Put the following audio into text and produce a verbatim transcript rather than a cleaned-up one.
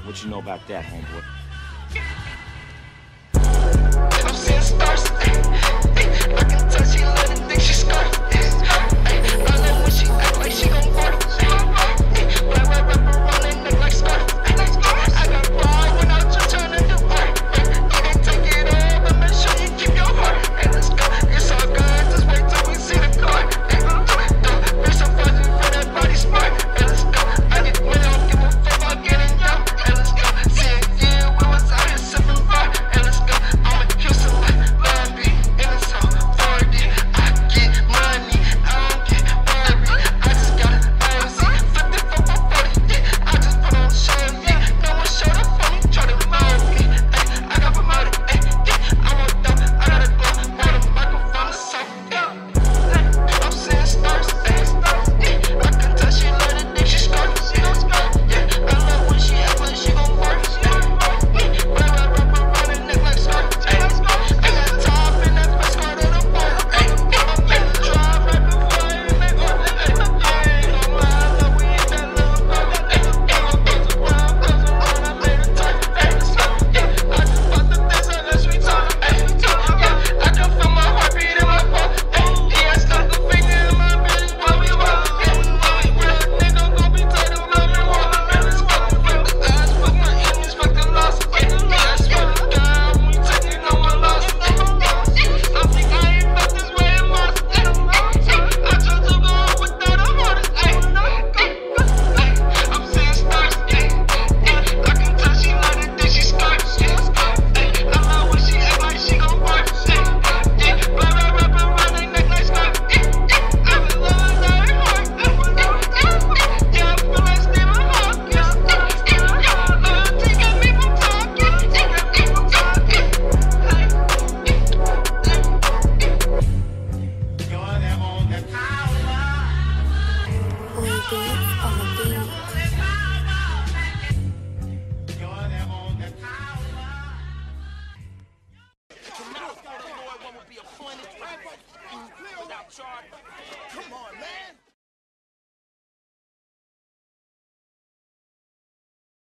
What you know about that, homeboy? I'm seeing stars. I can tell she love the thing she scarf. I love when she act like she gon' barf. But I wrap around that neck like scarf. I got raw when I just turn to do art. You can take it all, but make sure you keep your heart. Hey, let's go. It's all good. Just wait till we see the car. Bitch, I'm fucking for that body smart. Hey, let's go. I get money, I don't give a fuck about getting young. Hey, let's go. See it, yeah, we was out here sipping bar. Hey, let's go. I'm a Houston like Long Beach, in the zone, four D. I get money, I don't get worried. I just got a O Z, fifty-four for forty, yeah. I just put on show, yeah. No one showed up for me, try to mold me. Ay, I got promoted, ay, yeah. I'm on dope, I got a glow, for the microphone is so, yeah. I'm seeing stars, ay, yeah. I can tell she love the dick, she scarf, she gon' scarf, yeah. I love when she act like she gon' barf, yeah. But I wrap around her neck like scarf, ay. I got top in that first part of the boat, ay. I'm in the drive right before I even make up, ay. Ain't no lie, love we hit that little boat, ay. Ain't no goes around, goes around, I made a turn, ay. So, yeah, I just bought the things unless we talk, ay. Yeah, I can feel my heartbeat in my phone, ay. Yeah, I stuck a finger in my bitch while we walk, yeah. Real nigga gon' be tight of love and walk, ay. Let's go, fuck the odds, fuck my enemies, fuck the loss, yeah. Yeah, I swear to God, when we take it, no one lost, ay. I think I ain't felt this way in months, ay. I just took her without a heart, ay. Ay, I'm seeing stars, ay. I can tell she love the thing she scarf, yeah. Ay, I love when she act like she gon' barf, ay. Yeah, but I wrap around her neck like scarf, yeah. I been loving her heart, ay. Yeah, I feel like Stephen Hawking, yeah. Loyalty got me from talking, yeah. Got me from talking, ay. You're the only power. We dance on the beat. You're the only power. One would be a funny without charge. Come on, man.